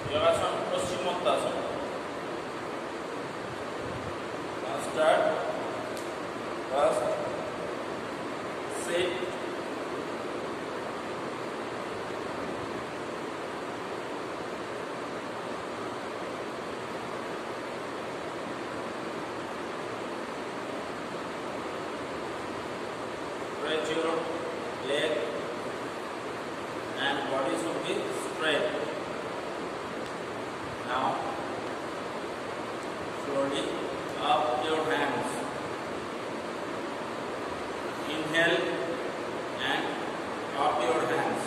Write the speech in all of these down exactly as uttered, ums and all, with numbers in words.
Yogasana Paschimottanasana. Now start. First, sit. Stretch your leg and body should be straight. Now, slowly up your hands. Inhale and up your hands.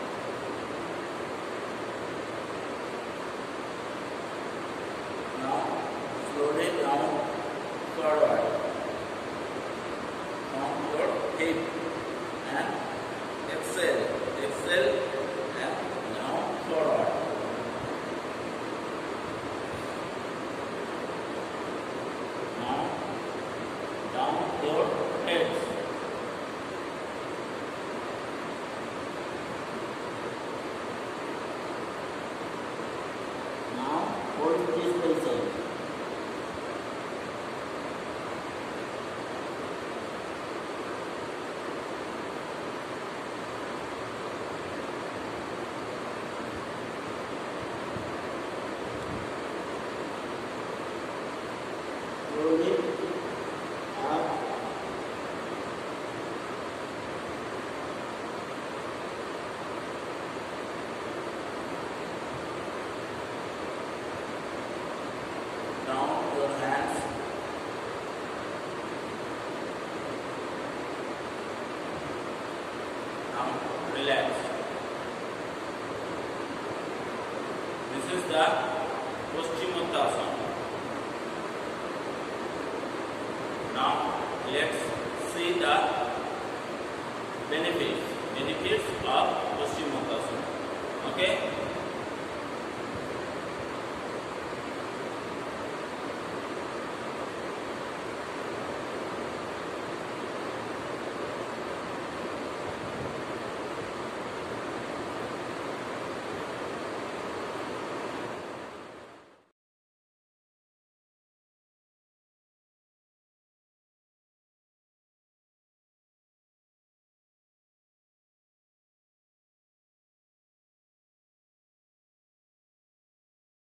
Now, slowly down forward. Down your hip and exhale. Exhale and now forward. Now, down your head. Now, hold this position. Roll it up. Down your hands. Now relax. This is the Paschimottanasana. Now let's see the benefits.